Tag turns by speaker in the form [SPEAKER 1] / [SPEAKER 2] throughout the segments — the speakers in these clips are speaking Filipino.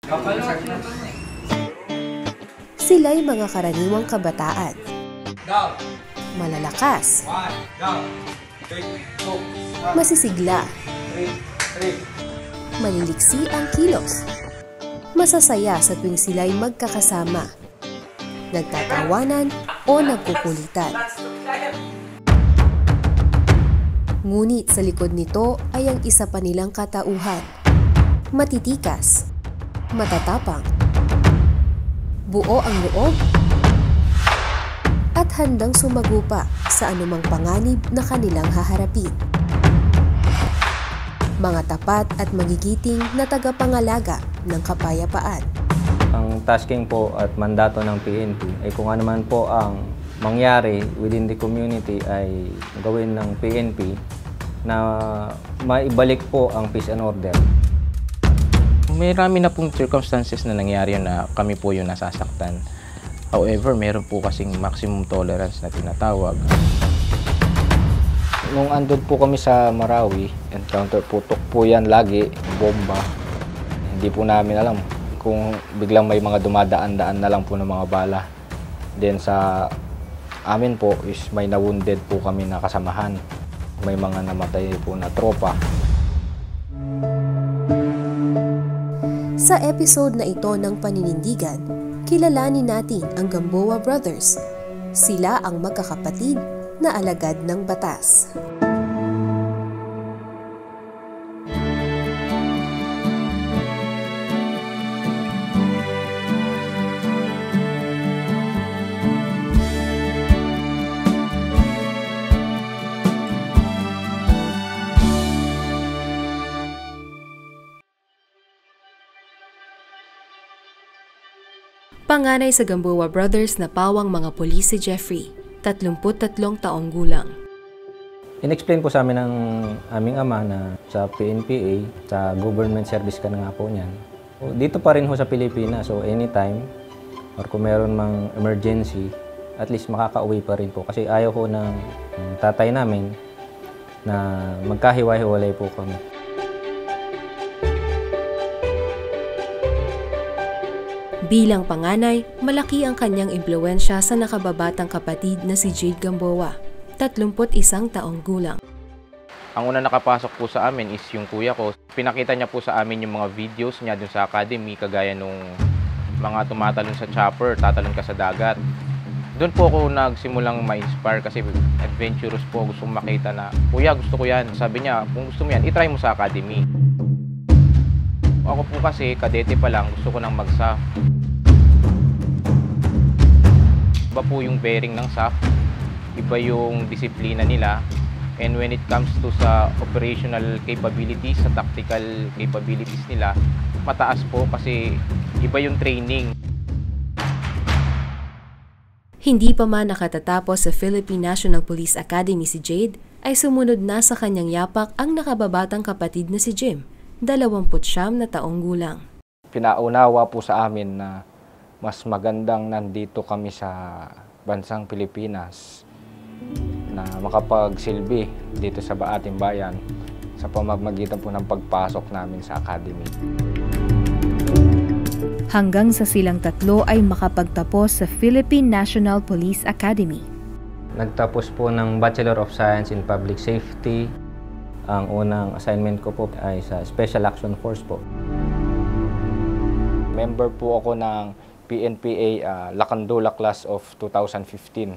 [SPEAKER 1] Sila'y mga karaniwang kabataan. Malalakas. Masisigla. Maliliksi ang kilos. Masasaya sa tuwing sila'y magkakasama, nagtatawanan o nagkukulitan. Ngunit sa likod nito ay ang isa pa nilang katauhan. Matitikas, matatapang, buo ang loob, at handang sumagupa sa anumang panganib na kanilang haharapin. Mga tapat at magigiting na tagapangalaga ng kapayapaan.
[SPEAKER 2] Ang tasking po at mandato ng PNP ay kung ano man po ang mangyari within the community ay gawin ng PNP na maibalik po ang peace and order.
[SPEAKER 3] May rami na pong circumstances na nangyari na kami po yung nasasaktan. However, meron po kasing maximum tolerance na tinatawag.
[SPEAKER 2] Nung andun po kami sa Marawi, encounter putok po yan lagi, bomba. Hindi po namin alam kung biglang may mga dumadaan-daan na lang po ng mga bala. Then sa amin po is may na-wounded po kami na kasamahan. May mga namatay po na tropa.
[SPEAKER 1] Sa episode na ito ng Paninindigan, kilalanin natin ang Gamboa Brothers. Sila ang magkakapatid na alagad ng batas. Panganay sa Gamboa Brothers na pawang mga pulis si Jeffrey, 33 taong gulang.
[SPEAKER 2] In-explain po sa amin ng aming ama na sa PNPA, sa government service ka na nga po niyan. Dito pa rin ho sa Pilipinas, so anytime, or kung meron mang emergency, at least makakauwi pa rin po. Kasi ayaw ho ng tatay namin na magkahiwa-hiwalay po kami.
[SPEAKER 1] Bilang panganay, malaki ang kanyang impluwensya sa nakababatang kapatid na si Jade Gamboa, 31 taong gulang.
[SPEAKER 3] Ang una nakapasok po sa amin is yung kuya ko. Pinakita niya po sa amin yung mga videos niya dun sa academy, kagaya nung mga tumatalon sa chopper, tatalon ka sa dagat. Doon po ako nagsimulang ma-inspire kasi adventurous po, gusto kong makita na, kuya, gusto ko yan. Sabi niya, kung gusto mo yan, itry mo sa academy. Ako po kasi, kadete pa lang, gusto ko nang mag-SAF. Iba po yung bearing ng SAF, iba yung disiplina nila, and when it comes to sa operational capabilities, sa tactical capabilities nila, mataas po kasi iba yung training.
[SPEAKER 1] Hindi pa man nakatatapos sa Philippine National Police Academy si Jade, ay sumunod na sa kanyang yapak ang nakababatang kapatid na si Jim, 29 na taong gulang.
[SPEAKER 2] Pinaunawa po sa amin na mas magandang nandito kami sa bansang Pilipinas na makapagsilbi dito sa ating bayan sa pamamagitan po ng pagpasok namin sa academy.
[SPEAKER 1] Hanggang sa silang tatlo ay makapagtapos sa Philippine National Police Academy.
[SPEAKER 2] Nagtapos po ng Bachelor of Science in Public Safety. Ang unang assignment ko po ay sa Special Action Force po. Member po ako ng PNPA Lacandula Class of 2015.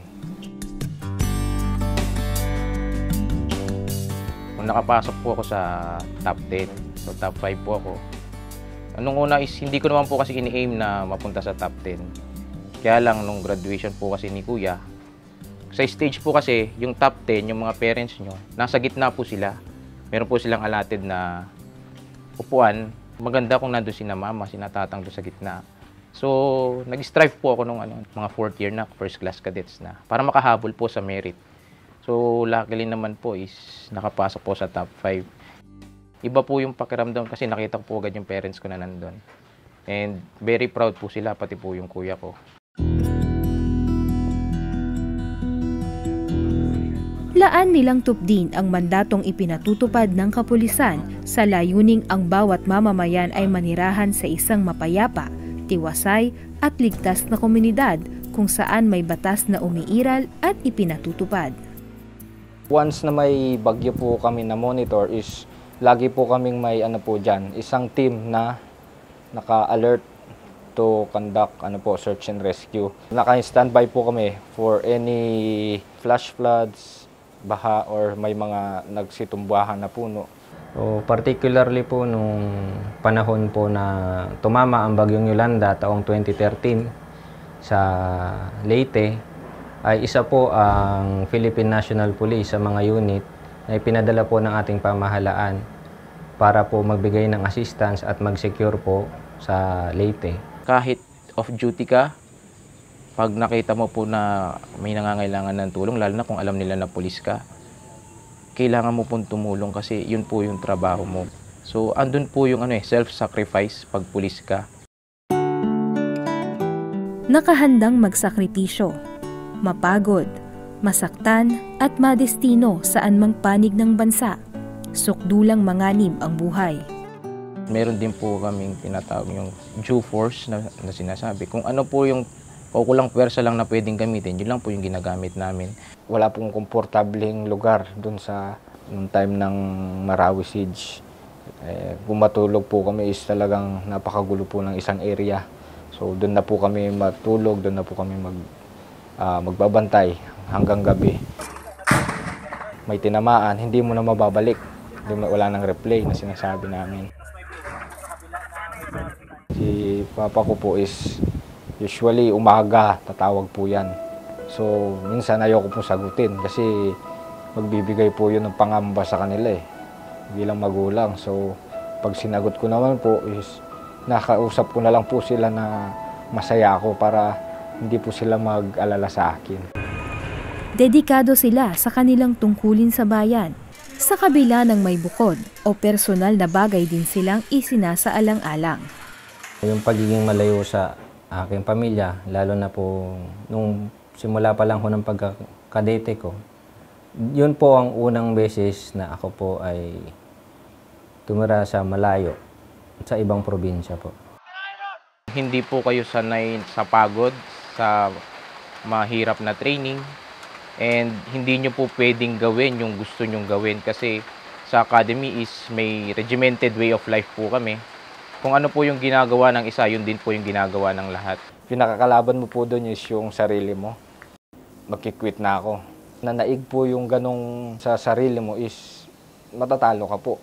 [SPEAKER 3] Kung nakapasok po ako sa top 10, so top 5 po ako. Nung una is hindi ko naman po kasi ini-aim na mapunta sa top 10. Kaya lang nung graduation po kasi ni Kuya, sa stage po kasi yung top 10, yung mga parents nyo, nasa gitna po sila. Meron po silang allotted na upuan. Maganda kung nandun sina mama, sina tatang doon sa gitna. So, nag-strive po ako nung mga 4th year na, first class cadets na, para makahabol po sa merit. So, luckily naman po is nakapasok po sa top 5. Iba po yung pakiramdam kasi nakita ko po agad yung parents ko na nandun. And very proud po sila, pati po yung kuya ko.
[SPEAKER 1] Nablaan nilang tupdin ang mandatong ipinatutupad ng kapulisan sa layuning ang bawat mamamayan ay manirahan sa isang mapayapa, tiwasay at ligtas na komunidad kung saan may batas na umiiral at ipinatutupad.
[SPEAKER 4] Once na may bagyo po kami na monitor is lagi po kaming may isang team na naka-alert to conduct search and rescue. Naka-standby po kami for any flash floods, baha or may mga nagsitumbahan na puno.
[SPEAKER 2] So, particularly po nung panahon po na tumama ang bagyong Yolanda taong 2013 sa Leyte, ay isa po ang Philippine National Police sa mga unit na ipinadala po ng ating pamahalaan para po magbigay ng assistance at mag-secure po sa Leyte.
[SPEAKER 3] Kahit off-duty ka, pag nakita mo po na may nangangailangan ng tulong, lalo na kung alam nila na pulis ka, kailangan mo pong tumulong kasi yun po yung trabaho mo. So, andun po yung self-sacrifice pag pulis ka.
[SPEAKER 1] Nakahandang magsakripisyo, mapagod, masaktan at madestino saan mang panig ng bansa. Sukdulang manganib ang buhay.
[SPEAKER 3] Meron din po kaming tinatawag yung due force na sinasabi. Kung ano po yung kulang pwersa lang na pwedeng gamitin, yun lang po yung ginagamit namin.
[SPEAKER 4] Wala pong komportableng lugar dun sa nung time ng Marawi siege. Kung matulog po kami is talagang napakagulo po ng isang area. So doon na po kami matulog, doon na po kami magbabantay hanggang gabi. May tinamaan, hindi mo na mababalik. Wala nang replay na sinasabi namin. Si papa ko po is usually umaga, tatawag po yan. So minsan ayoko po sagutin kasi magbibigay po yun ng pangamba sa kanila bilang magulang. So pag sinagot ko naman po is nakausap ko na lang po sila na masaya ako para hindi po sila mag-alala sa akin.
[SPEAKER 1] Dedikado sila sa kanilang tungkulin sa bayan. Sa kabila ng may bukod o personal na bagay din silang isinasaalang-alang.
[SPEAKER 2] Yung pagiging malayo sa aking pamilya, lalo na po nung simula pa lang ho ng pagkakadete ko, yun po ang unang beses na ako po ay tumira sa malayo, sa ibang probinsya po.
[SPEAKER 3] Hindi po kayo sanay sa pagod, sa mahirap na training, and hindi nyo po pwedeng gawin yung gusto nyong gawin kasi sa academy is may regimented way of life po kami. Kung ano po yung ginagawa ng isa, yun din po yung ginagawa ng lahat.
[SPEAKER 4] Pinakakalaban mo po doon is yung sarili mo. Magkikwit na ako. Nanaig po yung ganong sa sarili mo is matatalo ka po.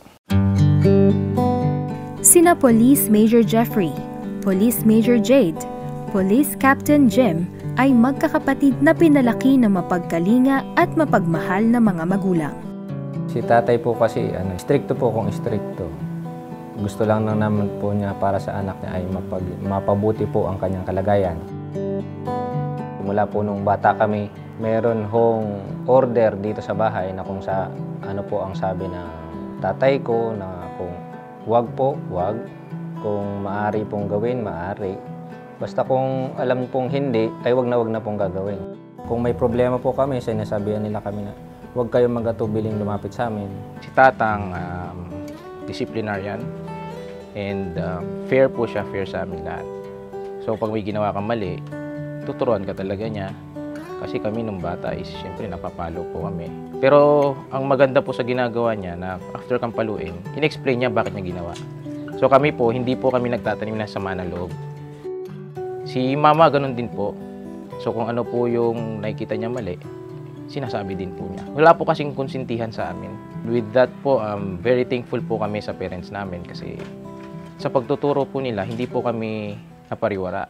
[SPEAKER 1] Sina Police Major Jeffrey, Police Major Jade, Police Captain Jim ay magkakapatid na pinalaki ng mapagkalinga at mapagmahal na mga magulang.
[SPEAKER 2] Si tatay po kasi, stricto po kung stricto. Gusto lang naman po niya para sa anak niya ay mapabuti po ang kanyang kalagayan. Mula po nung bata kami, meron hong order dito sa bahay na kung sa ano po ang sabi ng tatay ko na kung wag po, wag. Kung maaari pong gawin, maaari. Basta kung alam pong hindi, ay wag na pong gagawin. Kung may problema po kami, sinasabihan nila kami na huwag kayong mag-atubiling lumapit sa amin.
[SPEAKER 3] Si tatang disciplinarian and fair po siya, fair sa amin lahat. So pag may ginawa kang mali, tuturuan ka talaga niya. Kasi kami nung bata is siyempre napapalo po kami. Pero ang maganda po sa ginagawa niya na after kang paluin, in-explain niya bakit niya ginawa. So kami po, hindi po kami nagtatanim ng sama ng loob. Si mama, ganun din po. So kung ano po yung nakikita niya mali, sinasabi din po niya. Wala po kasing konsintihan sa amin. With that po, very thankful po kami sa parents namin kasi sa pagtuturo po nila, hindi po kami napariwara.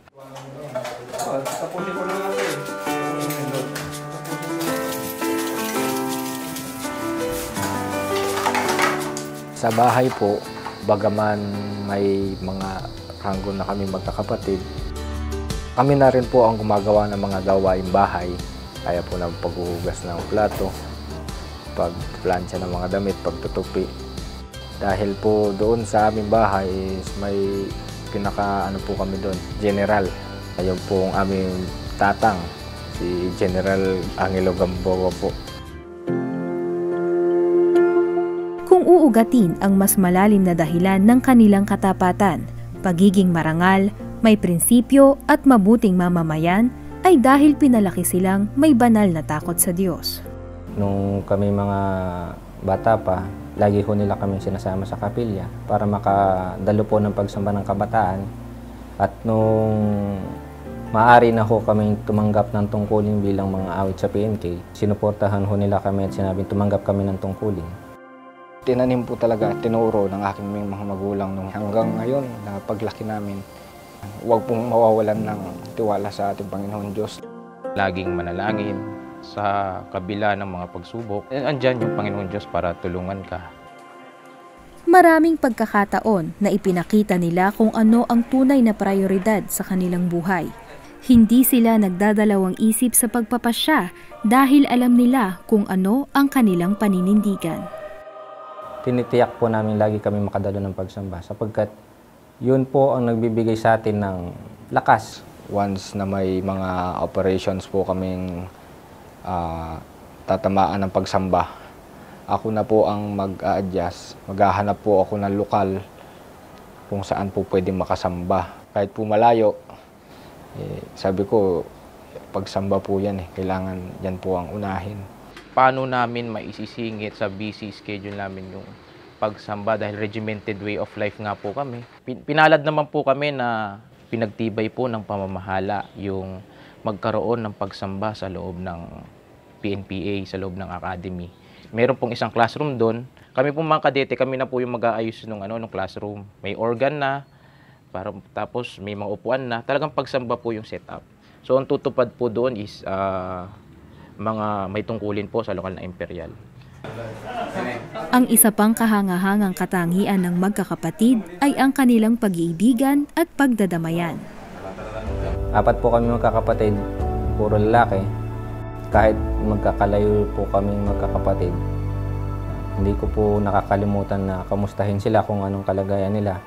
[SPEAKER 4] Sa bahay po, bagaman may mga ranggo na kami magkakapatid, kami na rin po ang gumagawa ng mga gawaing bahay. Kaya po ng paghuhugas ng plato, pagplansya ng mga damit, pagtutupi. Dahil po doon sa aming bahay is may po kami doon, General. Ayun po ang aming tatang, si General Angelo Gamboa po.
[SPEAKER 1] uugatin ang mas malalim na dahilan ng kanilang katapatan, pagiging marangal, may prinsipyo at mabuting mamamayan ay dahil pinalaki silang may banal na takot sa Diyos.
[SPEAKER 2] Nung kami mga bata pa, lagi ho nila kami sinasama sa kapilya para makadalo po ng pagsamba ng kabataan. At nung maaari na ho kami tumanggap ng tungkulin bilang mga awit sa PNK, sinuportahan ho nila kami at sinabing tumanggap kami ng tungkulin.
[SPEAKER 4] Tinanim po talaga, tinuro ng aking mga magulang nung hanggang ngayon na paglaki namin. Huwag pong mawawalan ng tiwala sa ating Panginoon Diyos.
[SPEAKER 3] Laging manalangin sa kabila ng mga pagsubok. Andyan yung Panginoon Diyos para tulungan ka.
[SPEAKER 1] Maraming pagkakataon na ipinakita nila kung ano ang tunay na prioridad sa kanilang buhay. Hindi sila nagdadalawang isip sa pagpapasya dahil alam nila kung ano ang kanilang paninindigan.
[SPEAKER 2] Tinitiyak po namin lagi kami makadalo ng pagsamba sapagkat yun po ang nagbibigay sa atin ng lakas.
[SPEAKER 4] Once na may mga operations po kaming tatamaan ng pagsamba, ako na po ang mag-a-adjust. Maghahanap po ako ng lokal kung saan po pwede makasamba. Kahit po malayo, sabi ko, pagsamba po yan kailangan yan po ang unahin.
[SPEAKER 3] Paano namin maisisingit sa busy schedule namin yung pagsamba dahil regimented way of life nga po kami. Pinalad naman po kami na pinagtibay po ng pamamahala yung magkaroon ng pagsamba sa loob ng PNPA, sa loob ng academy. Meron pong isang classroom doon. Kami pong mga kadete, kami na po yung mag-aayos ng classroom. May organ na, tapos may mga upuan na. Talagang pagsamba po yung setup. So ang tutupad po doon is mga may tungkulin po sa lokal na imperial.
[SPEAKER 1] Ang isa pang kahangahangang katangian ng magkakapatid ay ang kanilang pag-iibigan at pagdadamayan.
[SPEAKER 2] 4 po kami magkakapatid, puro lalaki. Kahit magkakalayo po kami magkakapatid, hindi ko po nakakalimutan na kamustahin sila kung anong kalagayan nila.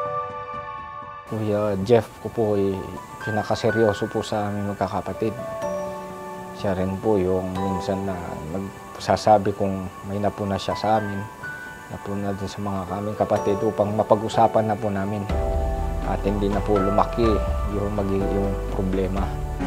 [SPEAKER 4] Kuya Jeff ko po pinakaseryoso po sa aming magkakapatid. Siya rin po yung minsan na magsasabi kung may napuna siya sa amin, napuna din sa mga kaming kapatid upang mapag-usapan na po namin at hindi na po lumaki yung problema.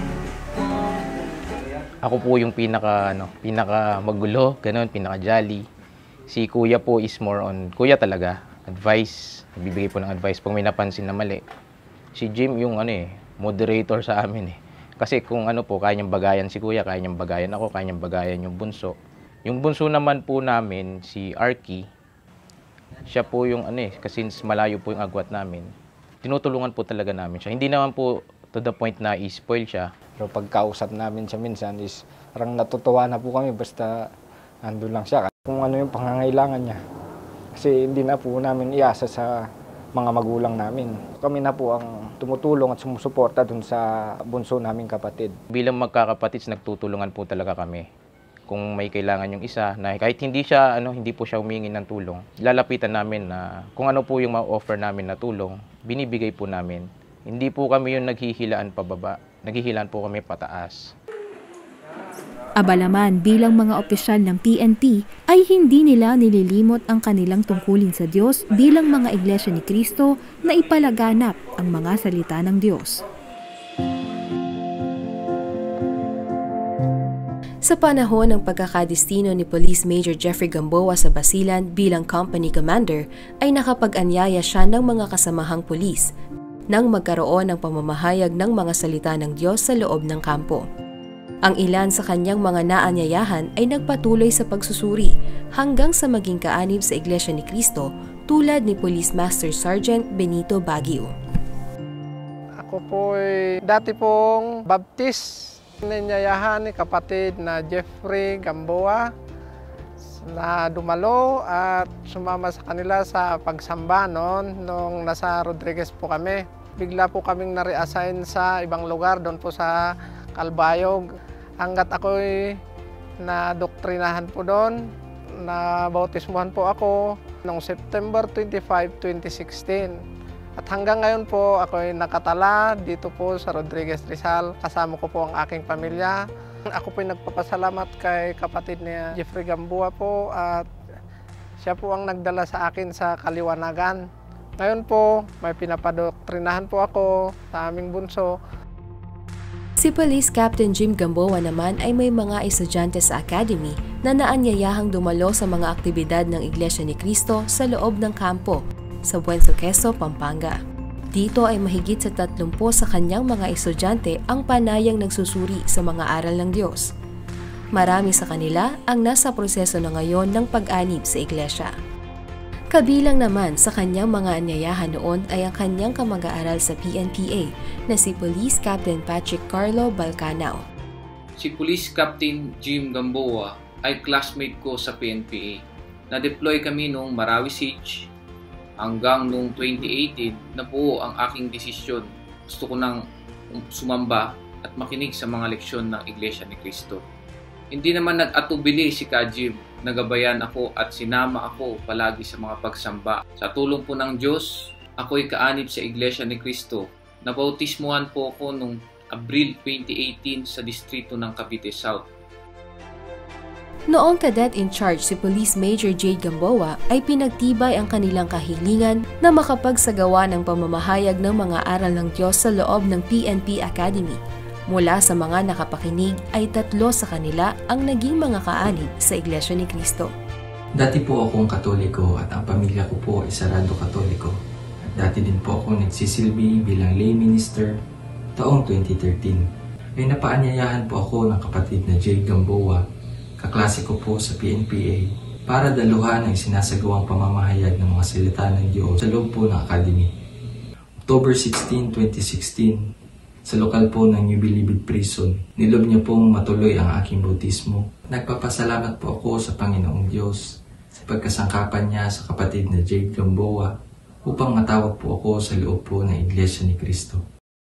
[SPEAKER 3] Ako po yung pinaka magulo, ganun, pinaka jolly. Si Kuya po is more on, Kuya talaga, advice, bibigay po ng advice pag may napansin na mali. Si Jim yung moderator sa amin . Kasi kung kaya niyang bagayan si Kuya, kaya niyang bagayan ako, kaya niyang bagayan yung bunso. Yung bunso naman po namin, si Arky, siya po yung kasi malayo po yung agwat namin. Tinutulungan po talaga namin siya. Hindi naman po to the point na i-spoil siya.
[SPEAKER 4] Pero pagkausap namin siya minsan is parang natutuwa na po kami basta nandun lang siya. Kung ano yung pangangailangan niya. Kasi hindi na po namin iasa sa mga magulang namin. Kami na po ang tumutulong at sumusuporta dun sa bunso naming kapatid.
[SPEAKER 3] Bilang magkakapatid, nagtutulungan po talaga kami. Kung may kailangan yung isa, na kahit hindi siya, hindi po siya humingi ng tulong, lalapitan namin na kung ano po yung ma-offer namin na tulong, binibigay po namin. Hindi po kami yung naghihilaan pababa, naghihilaan po kami pataas.
[SPEAKER 1] Abalaman bilang mga opisyal ng PNP ay hindi nila nililimot ang kanilang tungkulin sa Diyos bilang mga Iglesia ni Cristo na ipalaganap ang mga salita ng Diyos. Sa panahon ng pagkakadestino ni Police Major Jeffrey Gamboa sa Basilan bilang company commander, ay nakapag-anyaya siya ng mga kasamahang pulis nang magkaroon ng pamamahayag ng mga salita ng Diyos sa loob ng kampo. Ang ilan sa kanyang mga naanyayahan ay nagpatuloy sa pagsusuri hanggang sa maging kaanib sa Iglesia ni Cristo tulad ni Police Master Sergeant Benito Baguio.
[SPEAKER 5] Ako po ay dati pong baptist. Nanyayahan ni kapatid na Jeffrey Gamboa na dumalo at sumama sa kanila sa pagsamba nung nasa Rodriguez po kami. Bigla po kaming na-reassign sa ibang lugar doon po sa Calbayog. Hanggat ako'y na-doktrinahan po doon, na-bautismuhan po ako noong September 25, 2016. At hanggang ngayon po ako'y nakatala dito po sa Rodriguez Rizal. Kasama ko po ang aking pamilya. Ako po'y nagpapasalamat kay kapatid ni Jeffrey Gamboa po at Siya po ang nagdala sa akin sa kaliwanagan. Ngayon po, may pinapadoktrinahan po ako sa aming bunso.
[SPEAKER 6] Si Police Captain Jim Gamboa naman ay may mga estudyante sa academy na naanyayahang dumalo sa mga aktibidad ng Iglesia ni Cristo sa loob ng kampo sa Buensoqueso, Pampanga. Dito ay mahigit sa 30 sa kanyang mga estudyante ang panayang nagsusuri sa mga aral ng Diyos. Marami sa kanila ang nasa proseso na ngayon ng pag-anib sa iglesia. Kabilang naman sa kanyang mga anyayahan noon ay ang kanyang kamag-aaral sa PNPA na si Police Captain Patrick Carlo Balcanao.
[SPEAKER 7] Si Police Captain Jim Gamboa ay classmate ko sa PNPA. Na-deploy kami noong Marawi Siege hanggang noong 2018 na po ang aking desisyon. Gusto ko nang sumamba at makinig sa mga leksyon ng Iglesia ni Cristo. Hindi naman nag-atubili si Ka Jim. Nagabayan ako at sinama ako palagi sa mga pagsamba. Sa tulong po ng Diyos, ako'y kaanib sa Iglesia ni Cristo. Nabautismuhan po ako noong Abril 2018 sa distrito ng Cavite South.
[SPEAKER 6] Noong cadet in charge si Police Major Jade Gamboa ay pinagtibay ang kanilang kahilingan na makapagsagawa ng pamamahayag ng mga aral ng Diyos sa loob ng PNP Academy. Mula sa mga nakapakinig ay 3 sa kanila ang naging mga kaanib sa Iglesia ni Cristo.
[SPEAKER 8] Dati po akong Katoliko at ang pamilya ko po ay sarado Katoliko. At dati din po ako nagsisilbi bilang lay minister taong 2013. Ay napaanyayahan po ako ng kapatid na Jade Gamboa, kaklase ko po sa PNPA, para daluhan ang sinasagawang pamamahayag ng mga salita ng Diyos sa loob po ng Academy. October 16, 2016, sa lokal po ng New Bilibid Prison, nilob niya pong matuloy ang aking bautismo. Nagpapasalamat po ako sa Panginoong Diyos sa pagkasangkapan niya sa kapatid na Jade Gamboa upang matawag po ako sa loob po ng Iglesia ni Cristo.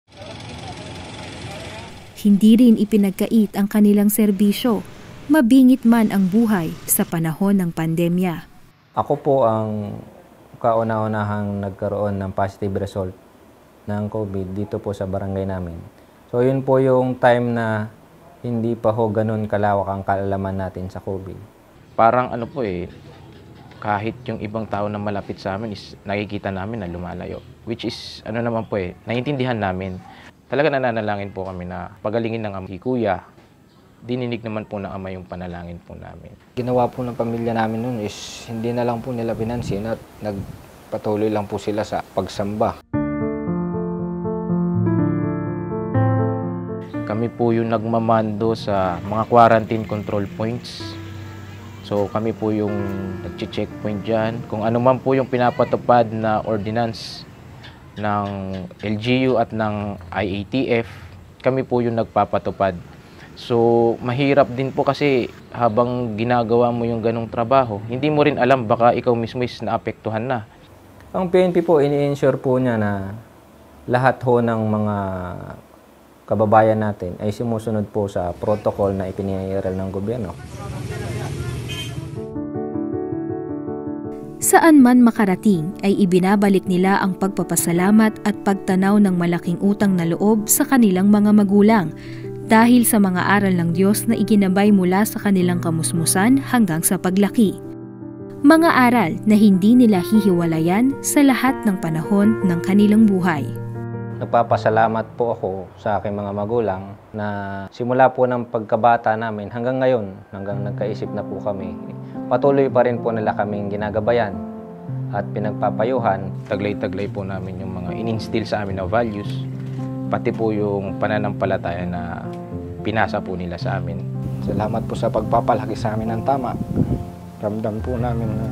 [SPEAKER 1] Hindi rin ipinagkait ang kanilang serbisyo, mabingit man ang buhay sa panahon ng pandemya.
[SPEAKER 2] Ako po ang kauna-unahang nagkaroon ng positive result ng COVID dito po sa barangay namin. So yun po yung time na hindi pa ho ganun kalawak ang kaalaman natin sa COVID.
[SPEAKER 3] Parang ano po kahit yung ibang tao na malapit sa amin is nakikita namin na lumalayo. Which is ano naman po naiintindihan namin. Talaga nananalangin po kami na pagalingin ng si Kuya. Dininig naman po ng Ama yung panalangin po namin.
[SPEAKER 4] Ginawa po ng pamilya namin noon is hindi na lang po nila pinansin at nagpatuloy lang po sila sa pagsamba.
[SPEAKER 3] Kami po yung nagmamando sa mga quarantine control points. So kami po yung nag-checkpoint dyan. Kung ano man po yung pinapatupad na ordinance ng LGU at ng IATF, kami po yung nagpapatupad. So mahirap din po kasi habang ginagawa mo yung ganong trabaho, hindi mo rin alam baka ikaw mismo is naapektuhan na.
[SPEAKER 2] Ang PNP po, ini-ensure po niya na lahat ho ng mga kababayan natin ay sumusunod po sa protocol na ipinairal ng gobyerno.
[SPEAKER 1] Saan man makarating ay ibinabalik nila ang pagpapasalamat at pagtanaw ng malaking utang na loob sa kanilang mga magulang dahil sa mga aral ng Diyos na iginabay mula sa kanilang kamusmusan hanggang sa paglaki. Mga aral na hindi nila hihiwalayan sa lahat ng panahon ng kanilang buhay.
[SPEAKER 2] Nagpapasalamat po ako sa aking mga magulang na simula po ng pagkabata namin hanggang ngayon, hanggang nagkaisip na po kami, patuloy pa rin po nila kaming ginagabayan at pinagpapayuhan.
[SPEAKER 3] Taglay-taglay po namin yung mga in-instill sa amin na values, pati po yung pananampalataya na pinasa po nila sa amin.
[SPEAKER 4] Salamat po sa pagpapalaki sa amin ng tama. Ramdam po namin na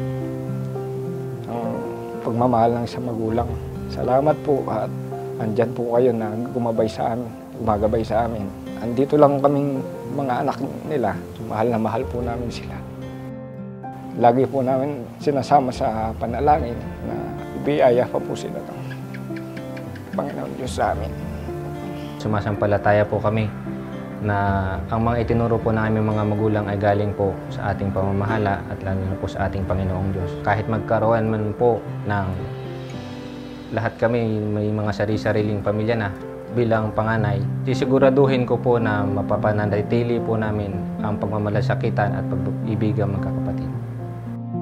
[SPEAKER 4] ang pagmamahal ng isang magulang. Salamat po at andyan po kayo na gumagabay sa amin. Andito lang kaming mga anak nila. Mahal na mahal po namin sila. Lagi po namin sinasama sa panalangin na ibiyaya pa po sila ng Panginoon Diyos sa amin.
[SPEAKER 2] Sumasampalataya po kami na ang mga itinuro po ng aming mga magulang ay galing po sa ating pamamahala at lalo na po sa ating Panginoong Diyos. Kahit magkaroon man po ng lahat kami may mga sari-sariling pamilya na bilang panganay, sisiguraduhin ko po na mapapanatili po namin ang pagmamalasakitan at pag-ibigang magkakapatid.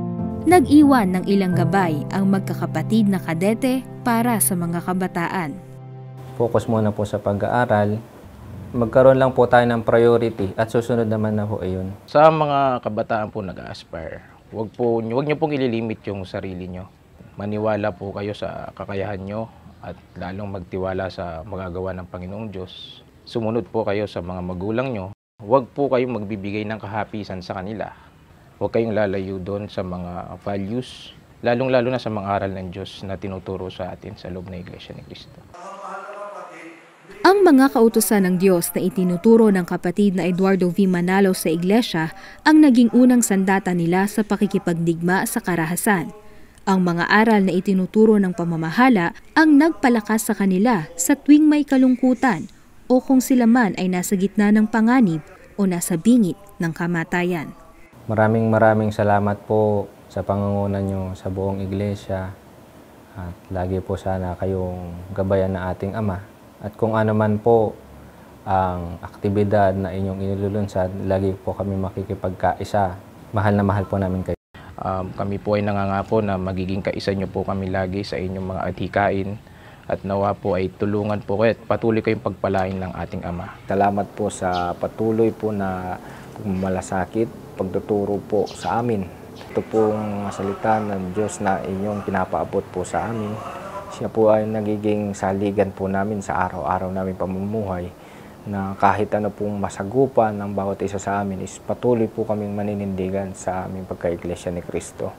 [SPEAKER 1] Nag-iwan ng ilang gabay ang magkakapatid na kadete para sa mga kabataan.
[SPEAKER 2] Focus muna po sa pag-aaral. Magkaroon lang po tayo ng priority at susunod naman na po ayun.
[SPEAKER 3] Sa mga kabataan po nag-aspire, wag niyo pong ililimit yung sarili nyo. Maniwala po kayo sa kakayahan nyo at lalong magtiwala sa magagawa ng Panginoong Diyos. Sumunod po kayo sa mga magulang nyo. Huwag po kayong magbibigay ng kahapisan sa kanila. Huwag kayong lalayo doon sa mga values, lalong-lalo na sa mga aral ng Diyos na tinuturo sa atin sa loob ng Iglesia ni Cristo.
[SPEAKER 1] Ang mga kautusan ng Diyos na itinuturo ng kapatid na Eduardo V. Manalo sa iglesia ang naging unang sandata nila sa pakikipagdigma sa karahasan. Ang mga aral na itinuturo ng pamamahala ang nagpalakas sa kanila sa tuwing may kalungkutan o kung sila man ay nasa gitna ng panganib o nasa bingit ng kamatayan.
[SPEAKER 2] Maraming salamat po sa pangunguna nyo sa buong iglesia at lagi po sana kayong gabayan ng ating Ama. At kung ano man po ang aktibidad na inyong inilulunsad, lagi po kami makikipagkaisa. Mahal na mahal po namin kayo.
[SPEAKER 3] Kami po ay nangangako na magiging kaisa nyo po kami lagi sa inyong mga adhikain at nawa po ay tulungan po kayo at patuloy kayong pagpalain ng ating Ama.
[SPEAKER 4] Salamat po sa patuloy po na pagmamalasakit, pagtuturo po sa amin. Ito pong salita ng Diyos na inyong pinapaabot po sa amin. Siya po ay nagiging saligan po namin sa araw-araw namin pamumuhay na kahit ano pong masagupan ng bawat isa sa amin is patuloy po kaming maninindigan sa aming pagka-Iglesia ni Cristo.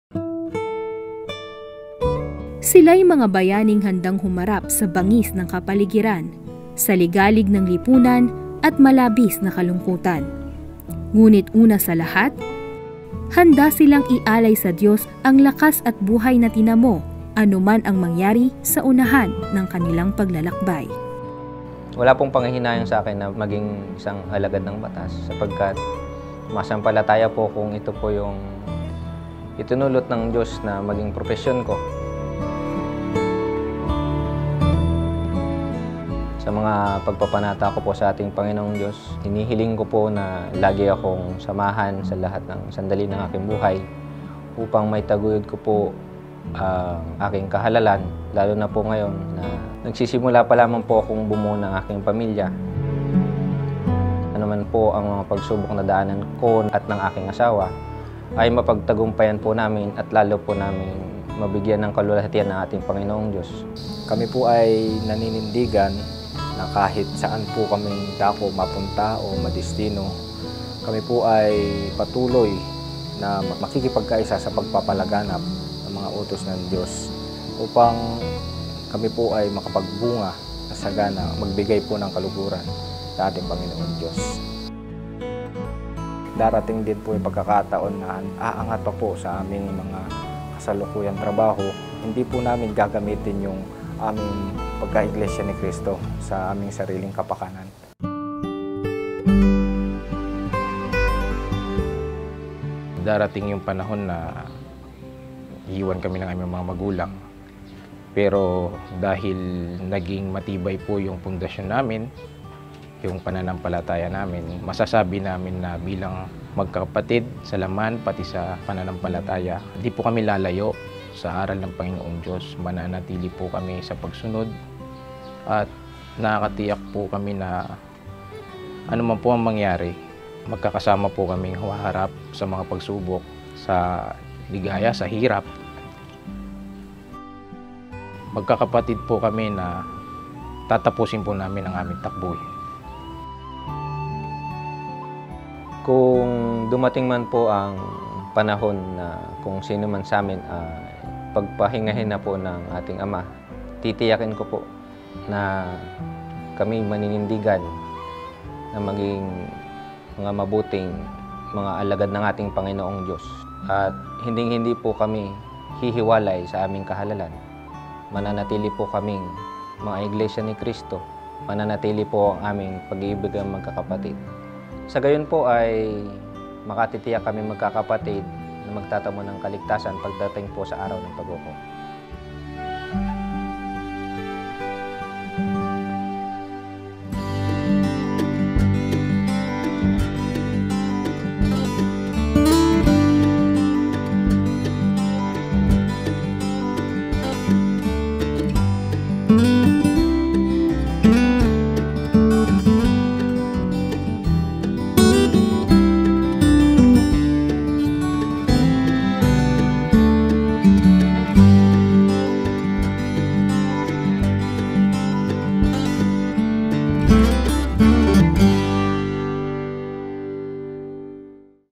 [SPEAKER 1] Sila'y mga bayaning handang humarap sa bangis ng kapaligiran, sa ligalig ng lipunan at malabis na kalungkutan. Ngunit una sa lahat, handa silang ialay sa Diyos ang lakas at buhay na tinamo anuman ang mangyari sa unahan ng kanilang paglalakbay.
[SPEAKER 2] Wala pong panghihinayang sa akin na maging isang alagad ng batas sapagkat masampalataya po kung ito po yung itinulot ng Diyos na maging propesyon ko. Sa mga pagpapanata ko po sa ating Panginoong Diyos, hinihiling ko po na lagi akong samahan sa lahat ng sandali ng aking buhay upang may taguyod ko po ang aking kahalalan, lalo na po ngayon na nagsisimula pa lamang po akong bumuo ng aking pamilya. Ano man po ang mga pagsubok na daanan ko at ng aking asawa, ay mapagtagumpayan po namin at lalo po namin mabigyan ng kalulahatian ng ating Panginoong Diyos.
[SPEAKER 4] Kami po ay naninindigan na kahit saan po kaming dako mapunta o madestino, kami po ay patuloy na makikipagkaisa sa pagpapalaganap ng mga utos ng Diyos upang kami po ay makapagbunga na sagana, magbigay po ng kaluguran sa ating Panginoon Diyos. Darating din po yung pagkakataon na aangat pa po sa aming mga kasalukuyang trabaho. Hindi po namin gagamitin yung aming pagka-Iglesia ni Cristo sa aming sariling kapakanan.
[SPEAKER 3] Darating yung panahon na iiwan kami ng aming mga magulang. Pero dahil naging matibay po yung pundasyon namin, yung pananampalataya namin, masasabi namin na bilang magkakapatid sa laman pati sa pananampalataya, hindi po kami lalayo sa aral ng Panginoong Diyos. Mananatili po kami sa pagsunod at nakakatiyak po kami na ano man po ang mangyari, magkakasama po kaming humaharap sa mga pagsubok, sa ligaya, sa hirap. Magkakapatid po kami na tatapusin po namin ang aming takbuhin.
[SPEAKER 2] Kung dumating man po ang panahon na kung sino man sa amin pagpahingahin na po ng ating Ama, titiyakin ko po na kami maninindigan na maging mga mabuting mga alagad ng ating Panginoong Diyos. At hindi po kami hihiwalay sa aming kahalalan. Mananatili po kaming mga Iglesia ni Cristo. Mananatili po ang aming pag-iibig ng magkakapatid. Sa gayon po ay makatitiyak kami magkakapatid na magtatamo ng kaligtasan pagdating po sa araw ng pag-ukom.